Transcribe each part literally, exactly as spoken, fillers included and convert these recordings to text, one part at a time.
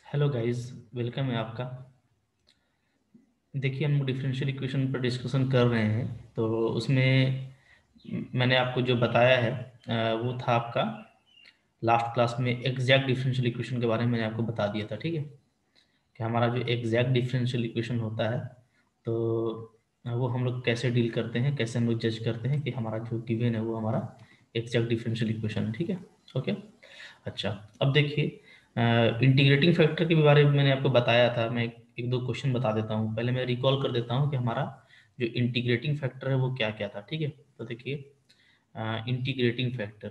Hello guys, welcome है आपका। देखिए, हम डिफरेंशियल इक्वेशन पर डिस्कशन कर रहे हैं। तो उसमें मैंने आपको जो बताया है अ, वो था आपका लास्ट क्लास में एग्जैक्ट डिफरेंशियल इक्वेशन के बारे में मैंने आपको बता दिया था। ठीक है, कि हमारा जो एग्जैक्ट डिफरेंशियल इक्वेशन होता है, तो वो हम लोग कैसे डील करते हैं, कैसे हम लोग जज करते हैं कि हमारा जो गिवन है वो हमारा एग्जैक्ट डिफरेंशियल इक्वेशन है। ठीक है, ओके। अच्छा, अब देखिए, इंटीग्रेटिंग फैक्टर के बारे में मैंने आपको बताया था। मैं एक, एक दो क्वेश्चन बता देता हूँ। पहले मैं रिकॉल कर देता हूँ कि हमारा जो इंटीग्रेटिंग फैक्टर है वो क्या क्या था। ठीक है, तो देखिए, integrating factor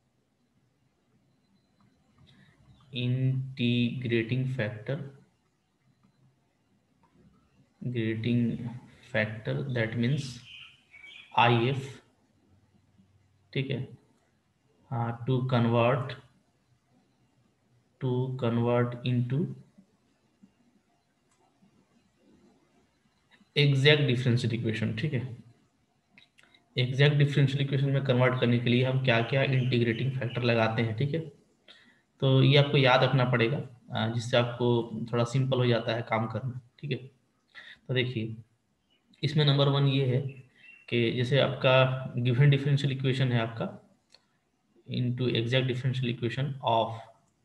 integrating factor grating factor that means I F. ठीक है, to convert to convert into exact differential equation. ठीक है, एग्जैक्ट डिफरेंशियल इक्वेशन में कन्वर्ट करने के लिए हम क्या क्या इंटीग्रेटिंग फैक्टर लगाते हैं। ठीक है, तो ये आपको याद रखना पड़ेगा, अ, जिससे आपको थोड़ा सिंपल हो जाता है काम करना। ठीक है, तो देखिए, इसमें नंबर वन ये है कि जैसे आपका गिवन डिफरेंशियल इक्वेशन है आपका into exact differential equation of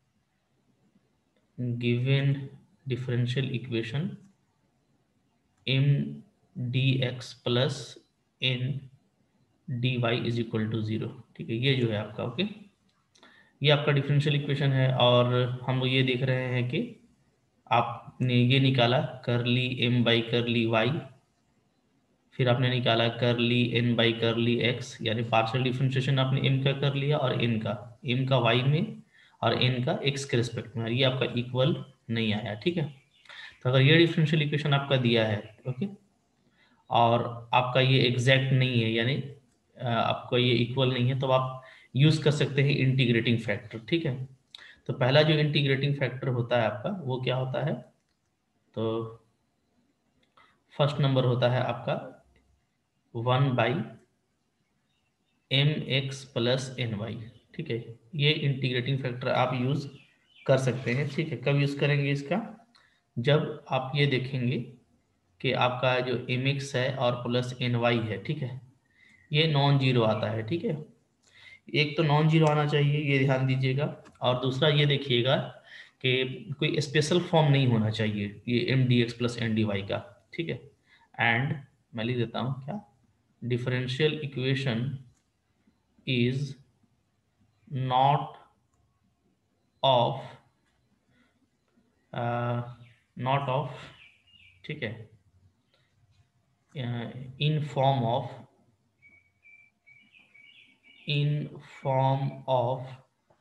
given differential equation M D x plus N D Y is equal to zero. ठीक है, ये जो है आपका, ओके, ये आपका डिफरेंशियल इक्वेशन है। और हम लोग ये देख रहे हैं कि आपने ये निकाला करली एम बाई करली वाई, फिर आपने निकाला curly N by curly X, यानी पार्शियल डिफरेंशिएशन आपने एम का कर लिया और एन का एम का वाई में और एन का एक्स के रिस्पेक्ट में, ये आपका इक्वल नहीं आया। ठीक है, तो अगर ये डिफरेंशियल इक्वेशन आपका दिया है, ओके, और आपका ये एग्जैक्ट नहीं है, यानी अ, आपका ये इक्वल नहीं है, तो आप यूज कर सकते हैं इंटीग्रेटिंग फैक्टर। ठीक है, तो पहला जो इंटीग्रेटिंग फैक्टर होता है आपका वो क्या होता है, तो फर्स्ट नंबर होता है आपका one by M x plus N Y. ठीक है, ये इंटीग्रेटिंग फैक्टर आप यूज कर सकते हैं। ठीक है, कब यूज करेंगे इसका, जब आप ये देखेंगे कि आपका जो एम एक्स है और प्लस एन वाई है, ठीक है, ये नॉन जीरो आता है। ठीक है, एक तो नॉन जीरो आना चाहिए, ये ध्यान दीजिएगा। और दूसरा ये देखिएगा कि कोई स्पेशल फॉर्म नहीं होना चाहिए ये M D x plus N D Y का। ठीक है, एंड मैं लिख देता हूँ क्या, differential equation is not of not of, ठीक है, in form of in form of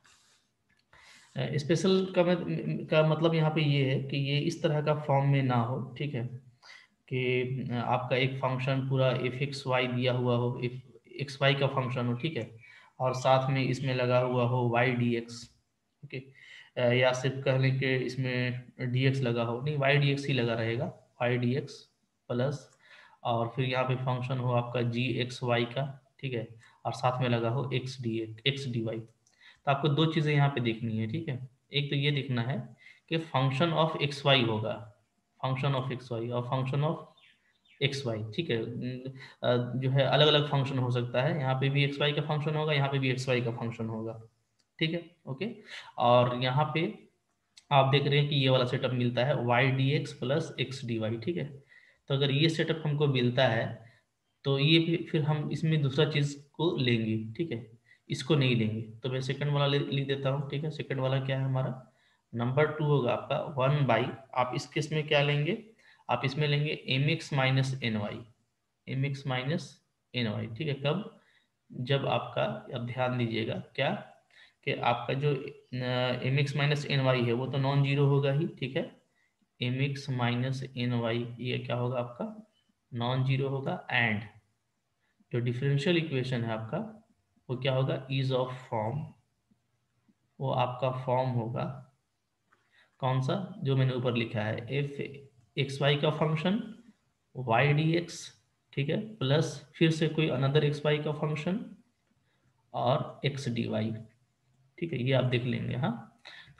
special का, मत- का मतलब यहाँ पे ये है कि ये इस तरह का फॉर्म में ना हो। ठीक है, कि अ, आपका एक फंक्शन पूरा एफ एक्स वाई दिया हुआ हो, एफ एक्स वाई का फंक्शन हो, ठीक है, और साथ में इसमें लगा हुआ हो वाई डी एक्स। ओके, अ, या सिर्फ कह लें कि इसमें डी एक्स लगा हो, नहीं, वाई डी एक्स ही लगा रहेगा, वाई डी एक्स प्लस, और फिर यहाँ पे फंक्शन हो आपका जी एक्स वाई का। ठीक है, और साथ में लगा हो X D X D Y. तो आपको दो चीज़ें यहाँ पे देखनी है। ठीक है, एक तो ये देखना है कि फंक्शन ऑफ एक्स वाई होगा, फंक्शन ऑफ एक्स वाई और फंक्शन ऑफ एक्स वाई। ठीक है, न- अ, जो है अलग अलग फंक्शन हो सकता है, यहाँ पे भी एक्स वाई का फंक्शन होगा, यहाँ पे भी एक्स वाई का फंक्शन होगा। ठीक है, ओके। और यहाँ पे आप देख रहे हैं कि ये वाला सेटअप मिलता है Y D x plus X D Y. ठीक है, तो अगर ये सेटअप हमको मिलता है तो ये भी फिर हम इसमें दूसरा चीज को लेंगे। ठीक है, इसको नहीं लेंगे, तो मैं सेकंड वाला ले- लिख देता हूँ। ठीक है, सेकंड वाला क्या है हमारा, नंबर टू होगा आपका वन बाई, आप इस केस में क्या लेंगे, आप इसमें लेंगे M x minus N Y, M x minus N Y. ठीक है, कब, जब आपका, अब ध्यान दीजिएगा क्या, कि आपका जो M x minus N Y है वो तो नॉन जीरो होगा ही। ठीक है, M x minus N Y ये क्या होगा आपका, नॉन जीरो होगा। एंड जो डिफरेंशियल इक्वेशन है आपका वो क्या होगा, इज ऑफ फॉर्म, वो आपका फॉर्म होगा कौन सा, जो मैंने ऊपर लिखा है, एफ एक्स वाई का फंक्शन वाई डी एक्स, ठीक है, प्लस फिर से कोई अनदर एक्स वाई का फंक्शन और एक्स डी वाई। ठीक है, ये आप देख लेंगे। हाँ,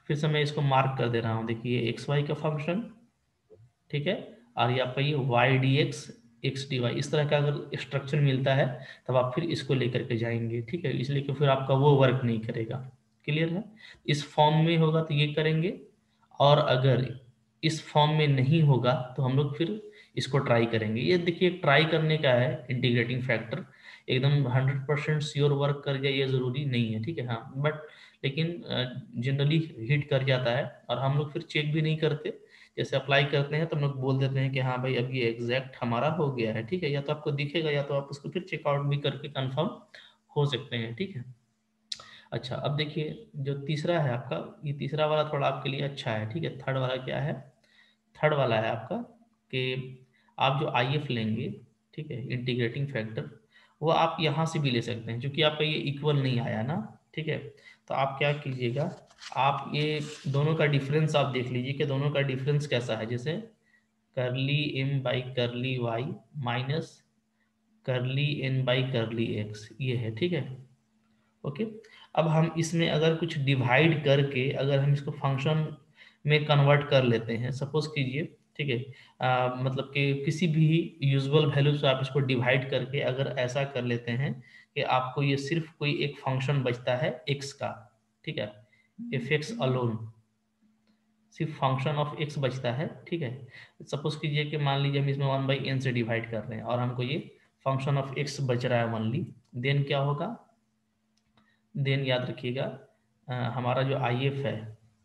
फिर से मैं इसको मार्क कर दे रहा हूँ, देखिए एक्स वाई का फंक्शन, ठीक है, और ये आपका ये Y D X X D Y, इस तरह का अगर स्ट्रक्चर मिलता है तब आप फिर इसको लेकर के जाएंगे, ठीक है, इसलिए कि फिर आपका वो वर्क नहीं करेगा। क्लियर है? इस फॉर्म में होगा तो ये करेंगे, और अगर इस फॉर्म में नहीं होगा तो हम लोग फिर इसको ट्राई करेंगे। ये देखिए ट्राई करने का है इंटीग्रेटिंग फैक्टर, एकदम हंड्रेड परसेंट श्योर वर्क कर जाए ये ज़रूरी नहीं है, ठीक है, हाँ, बट लेकिन जनरली हिट कर जाता है, और हम लोग फिर चेक भी नहीं करते, जैसे अप्लाई करते हैं तो हम लोग बोल देते हैं कि हाँ भाई अब ये एग्जैक्ट हमारा हो गया है, ठीक है, या तो आपको दिखेगा या तो आप उसको फिर चेकआउट भी करके कंफर्म हो सकते हैं, ठीक है। अच्छा, अब देखिए जो तीसरा है आपका, ये तीसरा वाला थोड़ा आपके लिए अच्छा है, ठीक है। थर्ड वाला क्या है? थर्ड वाला है आपका कि आप जो आई एफ लेंगे, ठीक है, इंटीग्रेटिंग फैक्टर, वो आप यहाँ से भी ले सकते हैं, क्योंकि आपका ये इक्वल नहीं आया ना, ठीक है। तो आप क्या कीजिएगा, आप ये दोनों का डिफरेंस आप देख लीजिए कि दोनों का डिफरेंस कैसा है। जैसे curly M by curly Y minus curly N by curly x, ये है, ठीक है, ओके। अब हम इसमें अगर कुछ डिवाइड करके अगर हम इसको फंक्शन में कन्वर्ट कर लेते हैं, सपोज कीजिए, ठीक है, अ, मतलब कि किसी भी यूजुअल वैल्यू से आप इसको डिवाइड करके अगर ऐसा कर लेते हैं कि आपको ये सिर्फ कोई एक फंक्शन बचता है एक्स का, ठीक है, एफ एक्स अलोन, सिर्फ फंक्शन ऑफ एक्स बचता है, ठीक है। सपोज कीजिए कि मान लीजिए हम इसमें वन बाई एन से डिवाइड कर रहे हैं और हमको ये फंक्शन ऑफ एक्स बच रहा है ओनली, देन क्या होगा, देन याद रखिएगा अ, हमारा जो आई एफ है,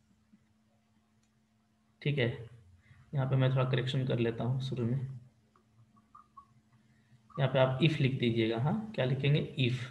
ठीक है, यहाँ पे मैं थोड़ा करेक्शन कर लेता हूँ शुरू में, यहाँ पे आप इफ लिख दीजिएगा, हाँ, क्या लिखेंगे, इफ।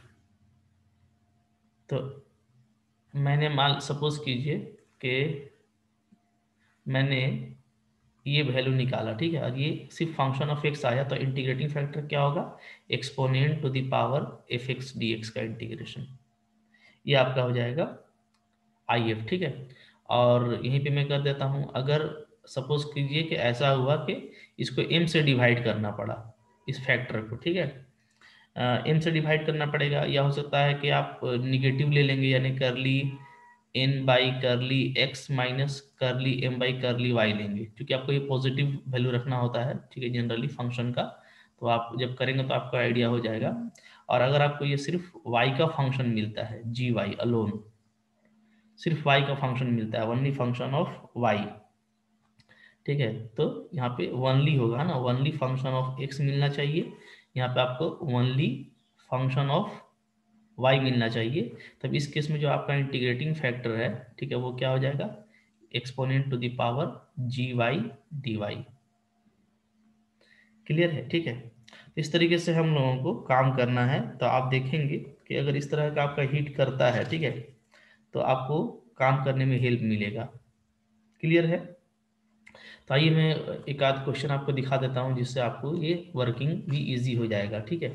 तो मैंने मान सपोज कीजिए कि मैंने ये वैल्यू निकाला, ठीक है, और ये सिर्फ फंक्शन ऑफ एक्स आया, तो इंटीग्रेटिंग फैक्टर क्या होगा, exponent to the power F X D X का इंटीग्रेशन, ये आपका हो जाएगा आई एफ, ठीक है। और यहीं पे मैं कर देता हूँ, अगर सपोज कीजिए कि ऐसा हुआ कि इसको एम से डिवाइड करना पड़ा, इस फैक्टर को, ठीक है, एम से डिवाइड करना पड़ेगा, या हो सकता है कि आप निगेटिव ले लेंगे, यानी curly N by curly X minus curly M by curly Y लेंगे, क्योंकि आपको ये पॉजिटिव वैल्यू रखना होता है, ठीक है, जनरली फंक्शन का। तो आप जब करेंगे तो आपको आइडिया हो जाएगा। और अगर आपको ये सिर्फ वाई का फंक्शन मिलता है, जी वाई अलोन, सिर्फ वाई का फंक्शन मिलता है, ओनली फंक्शन ऑफ वाई, ठीक है, तो यहाँ पे वनली होगा ना, वनली फंक्शन ऑफ एक्स मिलना चाहिए, यहाँ पे आपको वनली फंक्शन ऑफ वाई मिलना चाहिए। तब इस केस में जो आपका इंटीग्रेटिंग फैक्टर है, ठीक है, वो क्या हो जाएगा, exponent to the power G Y D Y. Clear है? ठीक है, तो इस तरीके से हम लोगों को काम करना है। तो आप देखेंगे कि अगर इस तरह का आपका हिट करता है, ठीक है, तो आपको काम करने में हेल्प मिलेगा। क्लियर है? तो आइए मैं एक आध क्वेश्चन आपको दिखा देता हूँ, जिससे आपको ये वर्किंग भी इजी हो जाएगा, ठीक है।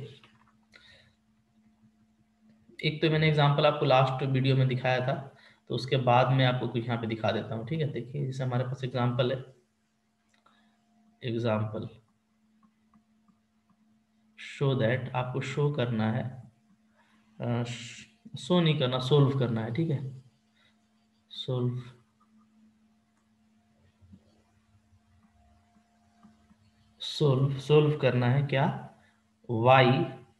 एक तो मैंने एग्जांपल आपको लास्ट वीडियो में दिखाया था, तो उसके बाद मैं आपको कुछ यहाँ पे दिखा देता हूँ, ठीक है। देखिए जैसे हमारे पास एग्जांपल है, एग्जांपल शो दैट, आपको शो करना है, शो नहीं करना, सोल्व करना है, ठीक है, सोल्व, सोल्व सोल्व करना है क्या, Y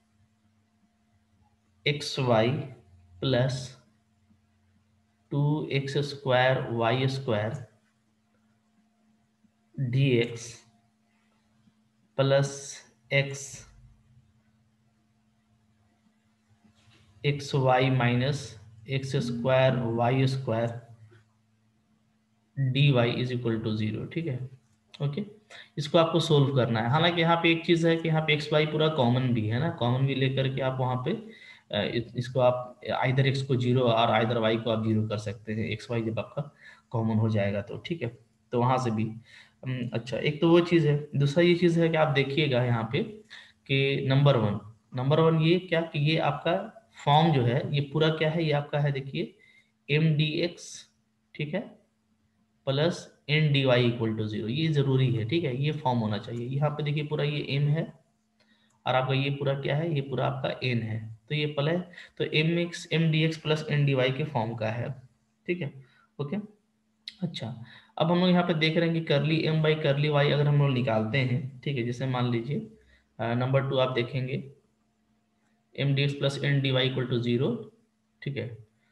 X Y plus two X square Y square D x plus X X Y minus X square Y square D Y is equal to zero, ठीक है, ओके। इसको आपको सोल्व करना है। हालांकि यहाँ पे एक चीज़ है कि यहाँ पे एक्स वाई पूरा कॉमन भी है ना, कॉमन भी लेकर के आप वहाँ पे अ, इस- इसको आप आइदर एक्स को जीरो और आइदर वाई को आप जीरो कर सकते हैं, एक्स वाई जब आपका कॉमन हो जाएगा तो, ठीक है। तो वहाँ से भी अम, अच्छा, एक तो वो चीज़ है। दूसरा ये चीज़ है कि आप देखिएगा यहाँ पे कि नंबर वन, नंबर वन ये क्या कि ये आपका फॉर्म जो है ये पूरा क्या है, ये आपका है, देखिए एम डी एक्स, ठीक है, plus N D Y equal to zero, ये जरूरी है, ठीक है, ये फॉर्म होना चाहिए। यहाँ पे देखिए पूरा ये एम है और आपका ये पूरा क्या है, ये पूरा आपका एन है, तो ये प्लस, तो M X M D x plus N D Y के फॉर्म का है, ठीक है, ओके। अच्छा, अब हम लोग यहाँ पे देख रहे हैं कि curly M by curly Y अगर हम लोग निकालते हैं, ठीक है, जैसे मान लीजिए नंबर टू आप देखेंगे M D x plus N D Y equal to zero, ठीक है,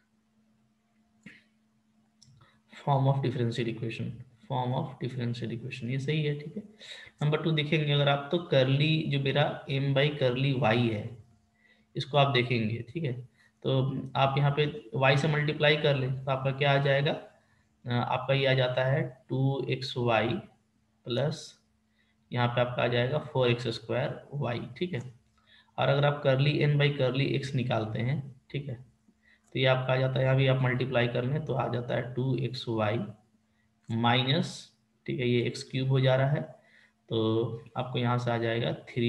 form of differential equation, form of differential equation, ये सही है, ठीक है। नंबर टू देखेंगे अगर आप, तो करली जो मेरा एम बाई करली वाई है, इसको आप देखेंगे, ठीक है, तो आप यहाँ पे y से मल्टीप्लाई कर लें तो आपका क्या आ जाएगा, अ, आपका ये आ जाता है टू एक्स वाई प्लस यहाँ पे आपका आ जाएगा फोर एक्स स्क्वायर वाई, ठीक है। और अगर आप करली एन बाई करली एक्स निकालते हैं, ठीक है, तो ये आपका आ जाता है, यहाँ भी आप मल्टीप्लाई कर लें तो आ जाता है टू एक्स वाई माइनस, ठीक है, ये एक्स क्यूब हो जा रहा है, तो आपको यहाँ से आ जाएगा three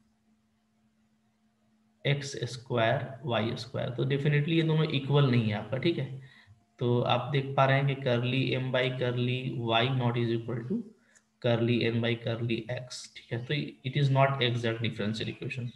x square Y square. तो डेफिनेटली ये दोनों इक्वल नहीं है आपका, ठीक है। तो आप देख पा रहे हैं कि curly M by curly Y not is equal to curly N by curly x, ठीक है, तो it is not exact differential equation,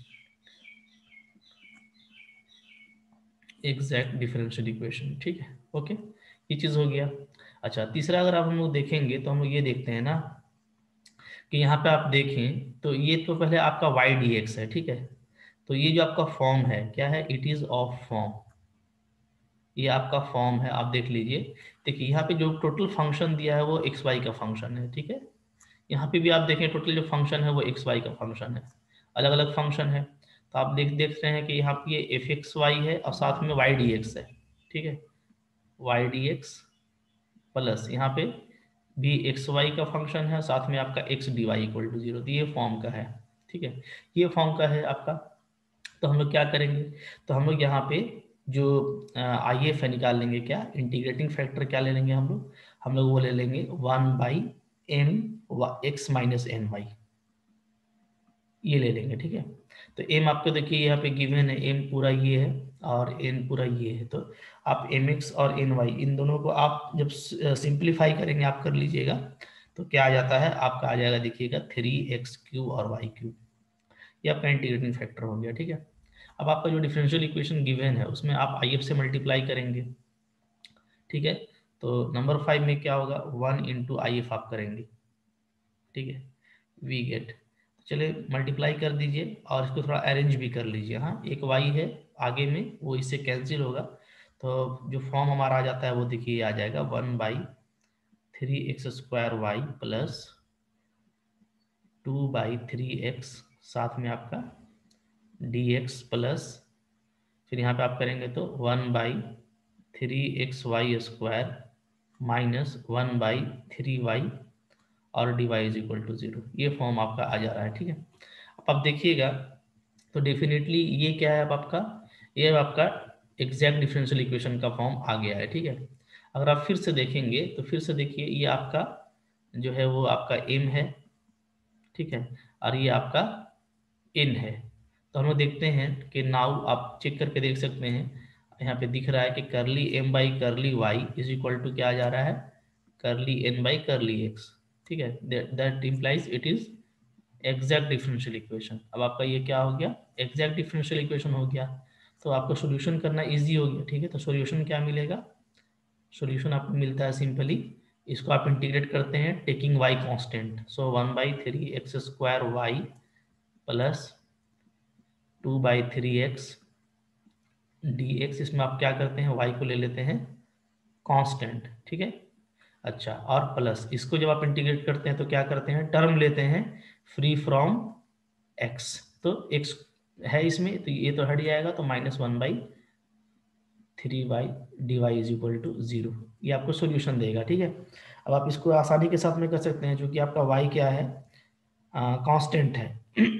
exact differential equation, ठीक है, ओके, ये चीज हो गया। अच्छा, तीसरा अगर आप हम लोग देखेंगे तो हम लोग ये देखते हैं ना कि यहाँ पे आप देखें तो ये तो पहले आपका वाई डी एक्स है, ठीक है, तो ये जो आपका फॉर्म है क्या है, इट इज ऑफ फॉर्म, ये आपका फॉर्म है, आप देख लीजिए। देखिए यहाँ पे जो टोटल फंक्शन दिया है वो एक्स वाई का फंक्शन है, ठीक है, यहाँ पे भी आप देखें टोटल जो फंक्शन है वो एक्स वाई का फंक्शन है, अलग अलग फंक्शन है, तो आप देख देख रहे हैं कि यहाँ पे ये एफ एक्स वाई है और साथ में वाई डी एक्स है, ठीक है, वाई डी एक्स प्लस यहाँ पे भी एक्स वाई का फंक्शन है, साथ में आपका x D Y equal to zero, तो ये फॉर्म का है, ठीक है, ये फॉर्म का है आपका। तो हम लोग क्या करेंगे, तो हम लोग यहाँ पे जो आई एफ है निकाल लेंगे, क्या इंटीग्रेटिंग फैक्टर क्या ले लेंगे हम लोग, हम लोग वो ले लेंगे one by M x minus N Y, ये ले लेंगे, ठीक है। तो एम आपको देखिए यहाँ पे गिवन है, एम पूरा ये है और एन पूरा ये है, तो आप एम एक्स और एन वाई इन दोनों को आप जब सिंप्लीफाई करेंगे, आप कर लीजिएगा, तो क्या आ जाता है आपका, आ जाएगा देखिएगा थ्री एक्स क्यूब और वाई क्यूब, ये आपका इंटीग्रेटिंग फैक्टर हो गया, ठीक है। अब आपका जो डिफरेंशियल इक्वेशन गिवन है उसमें आप आई एफ से मल्टीप्लाई करेंगे, ठीक है, तो नंबर फाइव में क्या होगा, वन इंटू आई एफ आप करेंगे, ठीक है, वी गेट, चलिए मल्टीप्लाई कर दीजिए और इसको थोड़ा अरेंज भी कर लीजिए, हाँ, एक वाई है आगे में वो इससे कैंसिल होगा, तो जो फॉर्म हमारा आ जाता है वो देखिए आ जाएगा one by three x square y plus two by three x, साथ में आपका डी एक्स प्लस, फिर यहाँ पे आप करेंगे तो one by three x y square minus one by three y और d Y is equal to zero, ये फॉर्म आपका आ जा रहा है, ठीक है। अब आप देखिएगा तो डेफिनेटली ये क्या है अब आपका, ये अब आपका एग्जैक्ट डिफरेंशियल इक्वेशन का फॉर्म आ गया है, ठीक है। अगर आप फिर से देखेंगे तो फिर से देखिए ये आपका जो है वो आपका एम है, ठीक है, और ये आपका इन है, तो हम लोग देखते हैं कि नाउ आप चेक करके देख सकते हैं, यहाँ पे दिख रहा है कि curly M by curly y is equal to क्या जा रहा है, करली एन बाई करली एक्स, ठीक है, that implies it is exact differential equation. अब आपका ये क्या हो गया, एग्जैक्ट डिफरेंशियल इक्वेशन हो गया, तो आपको सॉल्यूशन करना इजी हो गया, ठीक है। तो सॉल्यूशन क्या मिलेगा, सॉल्यूशन आपको मिलता है सिंपली, इसको आप इंटीग्रेट करते हैं taking y constant, so one by three x square y plus two by three x D x, इसमें आप क्या करते हैं वाई को ले लेते हैं कांस्टेंट, ठीक है। अच्छा, और प्लस इसको जब आप इंटीग्रेट करते हैं तो क्या करते हैं, टर्म लेते हैं फ्री फ्रॉम एक्स, तो एक्स है इसमें तो ये तो हट जाएगा, तो minus one by three y D Y is equal to zero, ये आपको सॉल्यूशन देगा, ठीक है। अब आप इसको आसानी के साथ में कर सकते हैं, जो कि आपका वाई क्या है, कांस्टेंट है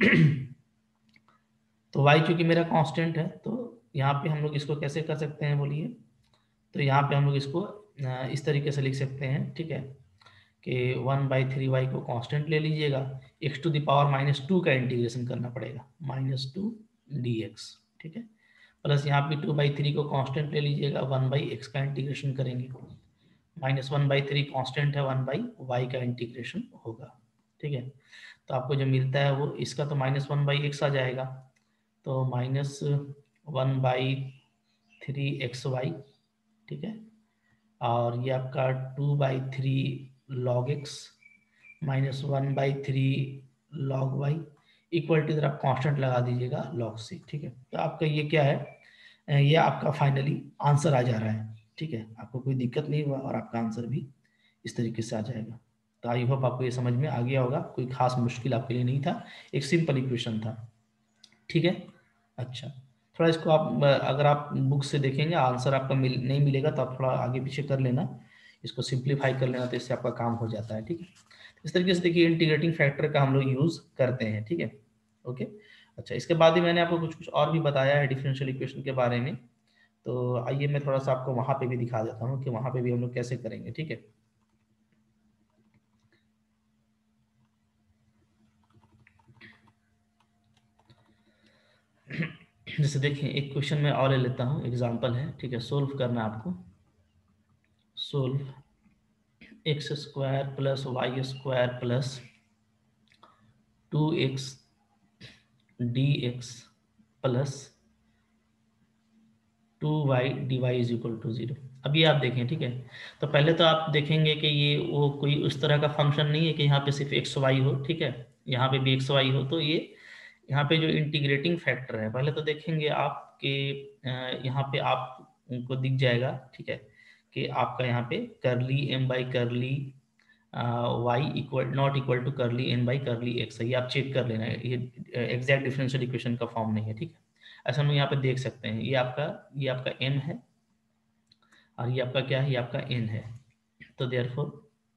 तो वाई चूंकि मेरा कांस्टेंट है, तो यहाँ पे हम लोग इसको कैसे कर सकते हैं बोलिए, तो यहाँ पे हम लोग इसको अ, इस तरीके से लिख सकते हैं, ठीक है, कि वन बाई थ्री वाई को कांस्टेंट ले लीजिएगा, x to the power minus two का इंटीग्रेशन करना पड़ेगा, माइनस टू डी एक्स, ठीक है, प्लस यहाँ पे टू बाई थ्री को कांस्टेंट ले लीजिएगा, वन बाई एक्स का इंटीग्रेशन करेंगे, minus one by three constant है, वन बाई वाई का इंटीग्रेशन होगा, ठीक है। तो आपको जो मिलता है वो इसका तो माइनस वन बाई एक्स आ जाएगा, तो minus one by three x Y, ठीक है, और ये आपका two by three log x minus one by three log y equal to, इधर आप कांस्टेंट लगा दीजिएगा लॉग सी, ठीक है। तो आपका ये क्या है, अ, ये आपका फाइनली आंसर आ जा रहा है, ठीक है। आपको कोई दिक्कत नहीं हुआ और आपका आंसर भी इस तरीके से आ जाएगा। तो आई होप आपको ये समझ में आ गया होगा, कोई खास मुश्किल आपके लिए नहीं था, एक सिंपल इक्वेशन था, ठीक है। अच्छा, थोड़ा इसको आप, अगर आप बुक से देखेंगे आंसर आपका मिल नहीं मिलेगा तो आप थोड़ा आगे पीछे कर लेना, इसको सिंप्लीफाई कर लेना, तो इससे आपका काम हो जाता है, ठीक है। इस तरीके से देखिए इंटीग्रेटिंग फैक्टर का हम लोग यूज़ करते हैं, ठीक है, ओके। अच्छा, इसके बाद ही मैंने आपको कुछ कुछ और भी बताया है डिफरेंशियल इक्वेशन के बारे में, तो आइए मैं थोड़ा सा आपको वहाँ पे भी दिखा देता हूँ कि वहाँ पे भी हम लोग कैसे करेंगे, ठीक है। जैसे देखिए एक क्वेश्चन मैं और ले लेता हूँ, एग्जाम्पल है, ठीक है, सोल्व करना है आपको। Solve x square plus y square plus two x D x plus two y D Y is equal to zero. अभी आप देखें, ठीक है, तो पहले तो आप देखेंगे कि ये वो कोई उस तरह का फंक्शन नहीं है कि यहाँ पे सिर्फ एक्स वाई हो, ठीक है, यहाँ पे भी एक्स वाई हो, तो ये यहाँ पे जो इंटीग्रेटिंग फैक्टर है, पहले तो देखेंगे आपके यहाँ पे आप उनको दिख जाएगा, ठीक है, कि आपका यहाँ पे curly M by curly y equal not equal to curly N by curly x है, ये आप चेक कर लेना है, ये एग्जैक्ट डिफरेंशियल इक्वेशन का फॉर्म नहीं है, ठीक है। ऐसा हम यहाँ पे देख सकते हैं, ये आपका ये आपका एम है और ये आपका क्या है, ये आपका एन है। तो देयरफॉर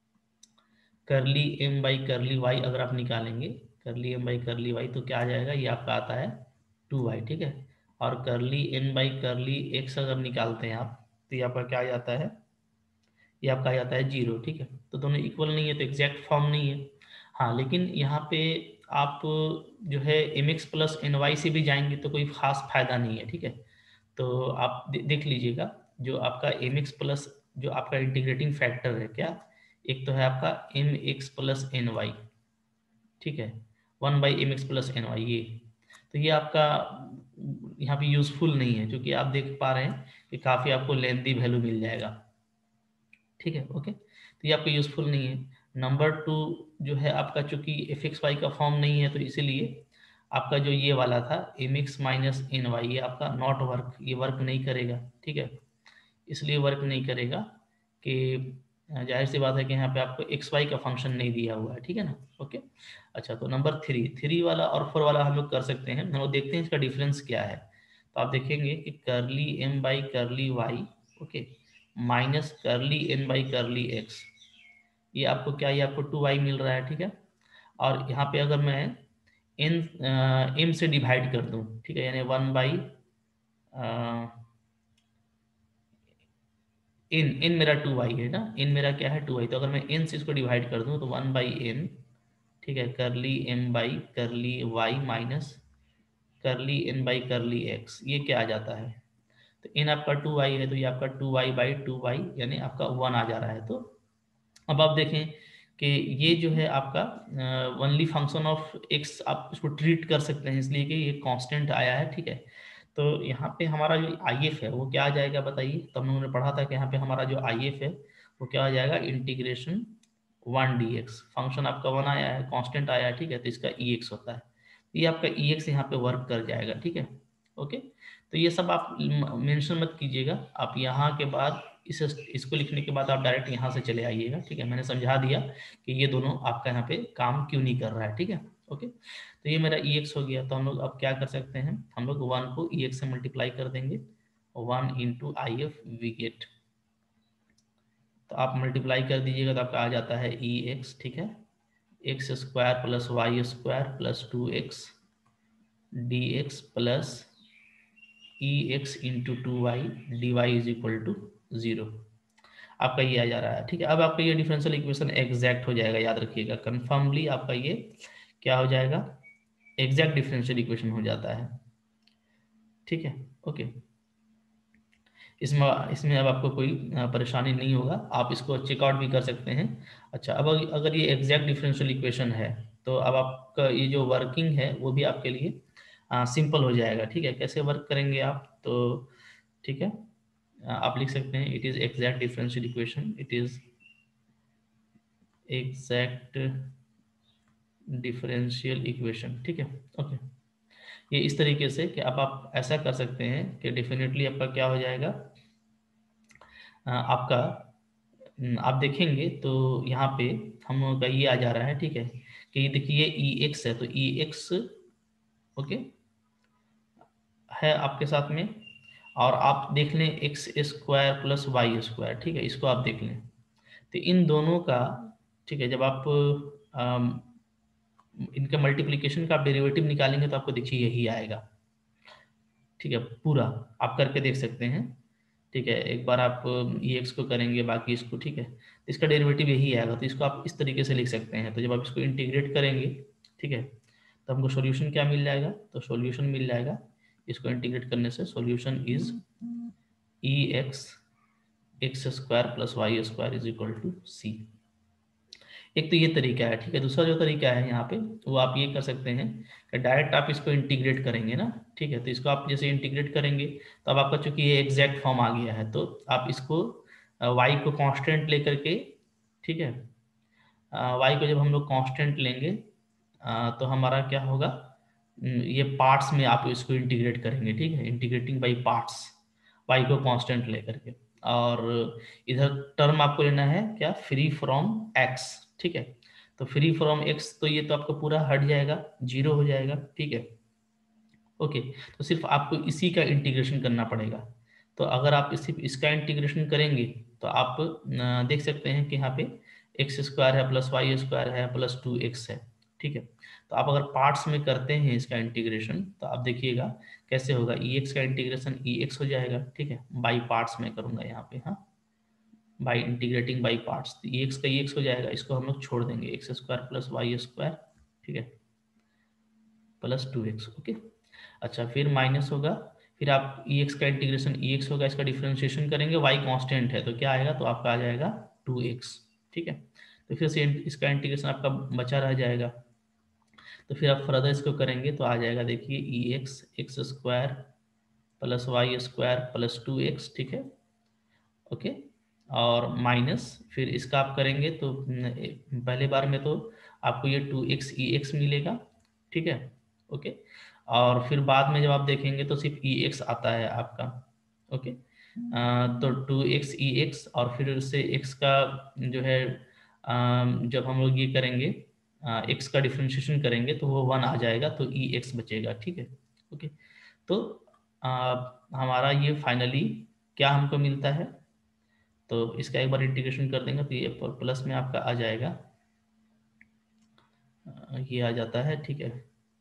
करली एम बाई करली वाई अगर आप निकालेंगे, करली एम बाई करली वाई तो क्या आ जाएगा, ये आपका आता है टू वाई, ठीक है। और करली एन बाई करली एक्स अगर निकालते हैं आप, तो ये आपका क्या आ जाता है, ये आपका आ जाता है जीरो, ठीक है। तो दोनों इक्वल नहीं है, तो एग्जैक्ट फॉर्म नहीं है। हाँ, लेकिन यहाँ पे आप जो है M x plus N y से भी जाएंगे तो कोई खास फायदा नहीं है, ठीक है। तो आप दे, देख लीजिएगा, जो आपका एम एक्स प्लस जो आपका इंटीग्रेटिंग फैक्टर है क्या, एक तो है आपका m x plus N Y, ठीक है, one by M x plus N Y, ये तो ये आपका यहाँ पे यूजफुल नहीं है, क्योंकि आप देख पा रहे हैं कि काफ़ी आपको लेंदी वैल्यू मिल जाएगा, ठीक है, ओके। तो ये आपको यूजफुल नहीं है। नंबर टू जो है आपका, चूंकि एफ एक्स वाई का फॉर्म नहीं है, तो इसीलिए आपका जो ये वाला था m x minus N Y, ये आपका नॉट वर्क, ये वर्क नहीं करेगा, ठीक है। इसलिए वर्क नहीं करेगा कि जाहिर सी बात है कि यहाँ पे आपको एक्स वाई का फंक्शन नहीं दिया हुआ है, ठीक है ना, ओके। अच्छा, तो नंबर थ्री थ्री वाला और फोर वाला हम लोग कर सकते हैं, हम लोग देखते हैं इसका डिफरेंस क्या है। तो आप देखेंगे कि curly M by curly y, okay, minus curly N by curly x, ये आपको क्या, ये आपको टू वाई मिल रहा है, ठीक है। और यहाँ पे अगर मैं एन एम से डिवाइड कर दूँ, ठीक है, यानी वन बाई इन इन मेरा टू वाई है ना, इन मेरा क्या है टू वाई, तो अगर मैं इन से इसको डिवाइड कर दूँ तो वन बाई एन, ठीक है, curly M by curly Y minus curly N by curly x, ये क्या आ जाता है, तो इन आपका टू वाई है, तो ये आपका two y by two y यानी आपका वन आ जा रहा है। तो अब आप देखें कि ये जो है आपका ओनली फंक्शन ऑफ एक्स आप इसको ट्रीट कर सकते हैं, इसलिए कि ये कांस्टेंट आया है, ठीक है। तो यहाँ पे हमारा जो आई एफ है वो क्या आ जाएगा बताइए, तो हम लोगों ने पढ़ा था कि यहाँ पे हमारा जो आई एफ है वो क्या आ जाएगा, integration one d x, function आपका वन आया है, कांस्टेंट आया है, ठीक है, तो इसका ई एक्स होता है, ये आपका ई एक्स यहाँ पे वर्क कर जाएगा, ठीक है, ओके। तो ये सब आप मेंशन मत कीजिएगा, आप यहाँ के बाद इस इसको लिखने के बाद आप डायरेक्ट यहाँ से चले आइएगा, ठीक है, मैंने समझा दिया कि ये दोनों आपका यहाँ पे काम क्यों नहीं कर रहा है, ठीक है, ओके। तो ये मेरा ई एक्स हो गया, तो हम लोग अब क्या कर सकते हैं, हम लोग वन को ई एक्स से मल्टीप्लाई कर देंगे, one into I F we get, तो आप मल्टीप्लाई कर दीजिएगा तो आपका आ जाता है ई एक्स, ठीक है, x square plus y square plus two x D x plus e x into two y D Y is equal to zero, आपका ये आ जा रहा है, ठीक है। अब आपका ये डिफरेंशियल इक्वेशन एग्जैक्ट हो जाएगा, याद रखिएगा, कन्फर्मली आपका ये क्या हो जाएगा, एग्जैक्ट डिफरेंशियल इक्वेशन हो जाता है, ठीक है, ओके। इसमें इसमें अब आपको कोई परेशानी नहीं होगा, आप इसको चेकआउट भी कर सकते हैं। अच्छा, अब अगर ये एग्जैक्ट डिफरेंशियल इक्वेशन है तो अब आपका ये जो वर्किंग है वो भी आपके लिए सिंपल हो जाएगा, ठीक है। कैसे वर्क करेंगे आप, तो ठीक है, आप लिख सकते हैं it is exact differential equation, it is exact differential equation, ठीक है। ओके, ये इस तरीके से कि अब आप ऐसा कर सकते हैं कि डेफिनेटली आपका क्या हो जाएगा, आपका आप देखेंगे तो यहाँ पे हम लोगों का ये आ जा रहा है, ठीक है, कि ये देखिए ई एक्स है, तो ई एक्स ओके है आपके साथ में, और आप देख लें x square plus y square, ठीक है, इसको आप देख लें, तो इन दोनों का, ठीक है, जब आप आम, इनका मल्टीप्लिकेशन का आप डेरिवेटिव निकालेंगे तो आपको देखिए यही आएगा, ठीक है, पूरा आप करके देख सकते हैं, ठीक है, एक बार आप ई एक्स को करेंगे बाकी इसको, ठीक है, तो इसका डेरिवेटिव यही आएगा, तो इसको आप इस तरीके से लिख सकते हैं। तो जब आप इसको इंटीग्रेट करेंगे, ठीक है, तो हमको सॉल्यूशन क्या मिल जाएगा, तो सॉल्यूशन मिल जाएगा, इसको इंटीग्रेट करने से solution is e x x square plus y square is equal to c. एक तो ये तरीका है, ठीक है। दूसरा जो तरीका है यहाँ पे वो आप ये कर सकते हैं कि डायरेक्ट आप इसको इंटीग्रेट करेंगे ना, ठीक है, तो इसको आप जैसे इंटीग्रेट करेंगे तो अब आपका चूंकि ये एग्जैक्ट फॉर्म आ गया है, तो आप इसको वाई को कांस्टेंट लेकर के, ठीक है, वाई को जब हम लोग कांस्टेंट लेंगे अ, तो हमारा क्या होगा, हम्म, ये पार्ट्स में आप इसको इंटीग्रेट करेंगे, ठीक है, इंटीग्रेटिंग बाई पार्ट्स, वाई को कांस्टेंट लेकर के, और इधर टर्म आपको लेना है क्या, फ्री फ्रॉम एक्स, ठीक है, तो फ्री फ्रॉम एक्स, तो ये तो आपका पूरा हट जाएगा, जीरो हो जाएगा, ठीक है। ओके, तो सिर्फ आपको इसी का इंटीग्रेशन करना पड़ेगा। तो अगर आप सिर्फ इसका इंटीग्रेशन करेंगे तो आप अ, देख सकते हैं कि यहाँ पे एक्स स्क्वायर है प्लस वाई स्क्वायर है प्लस टू एक्स है, ठीक है। तो आप अगर पार्ट्स में करते हैं इसका इंटीग्रेशन तो आप देखिएगा कैसे होगा, ई एक्स का इंटीग्रेशन ई एक्स हो जाएगा, ठीक है, बाई पार्ट्स में करूंगा यहाँ पे, हाँ, बाई इंटीग्रेटिंग बाई पार्ट्स, तो ई एक्स का ई एक्स हो जाएगा, इसको हम लोग छोड़ देंगे, x square plus y square, ठीक है, प्लस टू एक्स, ओके। अच्छा, फिर माइनस होगा, फिर आप ई एक्स का इंटीग्रेशन ई एक्स होगा, इसका डिफरेंशिएशन करेंगे, वाई कांस्टेंट है तो क्या आएगा, तो आपका आ जाएगा टू एक्स, ठीक है। तो फिर से इसका इंटीग्रेशन आपका बचा रह जाएगा, तो फिर आप फर्दर इसको करेंगे तो आ जाएगा, देखिए e x x square plus y square plus two x, ठीक है, ओके, और माइनस फिर इसका आप करेंगे तो न, पहले बार में तो आपको ये टू एक्स ई एक्स मिलेगा, ठीक है, ओके, और फिर बाद में जब आप देखेंगे तो सिर्फ ई एक्स आता है आपका, ओके, अ, तो टू एक्स ई एक्स, और फिर उससे एक्स का जो है अ, जब हम लोग ये करेंगे एक्स का डिफ्रेंशिएशन करेंगे तो वो वन आ जाएगा, तो ई एक्स बचेगा, ठीक है, ओके। तो अ, हमारा ये फाइनली क्या हमको मिलता है, तो इसका एक बार इंटीग्रेशन कर देंगे तो ये प्लस में आपका आ जाएगा, ये आ जाता है, ठीक है,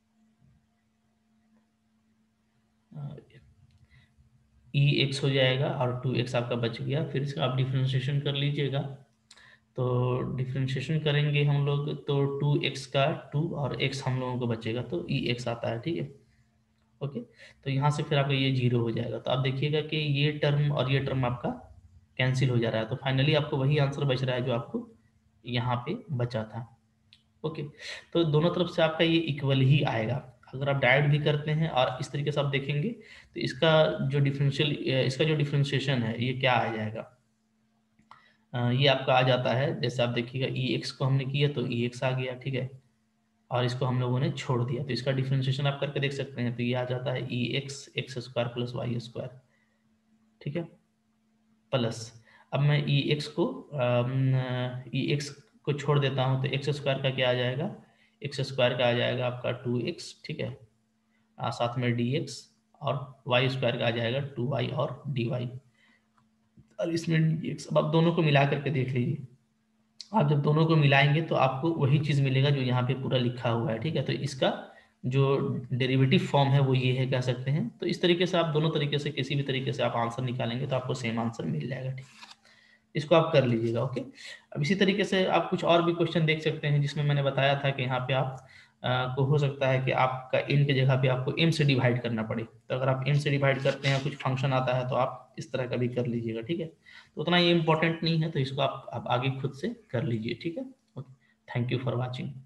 ई एक्स हो जाएगा और टू एक्स आपका बच गया, फिर इसका आप डिफ्रेंशिएशन कर लीजिएगा, तो डिफ्रेंशिएशन करेंगे हम लोग तो टू एक्स का टू और एक्स हम लोगों को बचेगा, तो ई एक्स आता है, ठीक है, ओके। तो यहाँ से फिर आपका ये जीरो हो जाएगा, तो आप देखिएगा कि ये टर्म और ये टर्म आपका कैंसिल हो जा रहा है, तो फाइनली आपको वही आंसर बच रहा है जो आपको यहाँ पे बचा था, ओके। तो दोनों तरफ से आपका ये इक्वल ही आएगा, अगर आप डाइड भी करते हैं और इस तरीके से आप देखेंगे तो इसका जो डिफरेंशियल इसका जो डिफरेंशिएशन है ये क्या आ जाएगा, अ, ये आपका आ जाता है, जैसे आप देखिएगा ई एक्स को हमने किया तो ई एक्स आ गया, ठीक है, और इसको हम लोगों ने छोड़ दिया, तो इसका डिफरेंशिएशन आप करके देख सकते हैं, तो ये आ जाता है e x x square plus y square, ठीक है, प्लस, अब मैं ई एक्स को ई एक्स को छोड़ देता हूँ तो एक्स स्क्वायर का क्या आ जाएगा, एक्स स्क्वायर का आ जाएगा आपका टू एक्स, ठीक है, आ, साथ में डी एक्स, और वाई स्क्वायर का आ जाएगा टू वाई और डी वाई, और इसमें डी एक्स, अब आप दोनों को मिला करके देख लीजिए, आप जब दोनों को मिलाएंगे तो आपको वही चीज़ मिलेगा जो यहाँ पे पूरा लिखा हुआ है, ठीक है, तो इसका जो डेरिवेटिव फॉर्म है वो ये है, कह सकते हैं। तो इस तरीके से आप दोनों तरीके से किसी भी तरीके से आप आंसर निकालेंगे तो आपको सेम आंसर मिल जाएगा, ठीक है, इसको आप कर लीजिएगा, ओके। अब इसी तरीके से आप कुछ और भी क्वेश्चन देख सकते हैं जिसमें मैंने बताया था कि यहाँ पे आप अ, को हो सकता है कि आपका इन की जगह पे आपको एम से डिवाइड करना पड़े, तो अगर आप एम से डिवाइड करते हैं कुछ फंक्शन आता है तो आप इस तरह का भी कर लीजिएगा, ठीक है, तो उतना ये इंपॉर्टेंट नहीं है, तो इसको आप, आप आगे खुद से कर लीजिए, ठीक है, okay, thank you for watching.